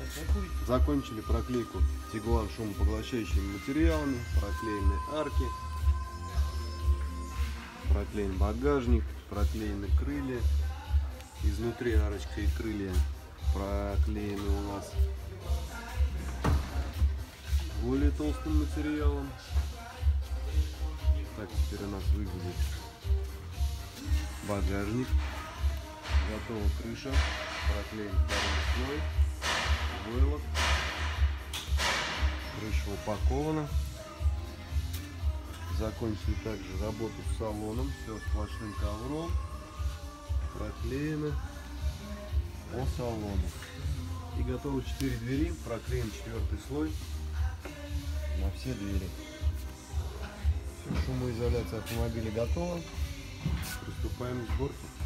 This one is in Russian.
Закончили проклейку Tiguan шумопоглощающими материалами, проклеены арки, проклеен багажник, проклеены крылья. Изнутри арочка и крылья проклеены у нас более толстым материалом. Так теперь у нас выглядит багажник. Готова крыша, проклеен второй слой, войлок. Крыша упакована. Закончили также работу с салоном, все сплошным ковром, проклеено по салону. И готовы 4 двери, проклеен 4-й слой на все двери. Все, шумоизоляция автомобиля готова. Приступаем к сборке.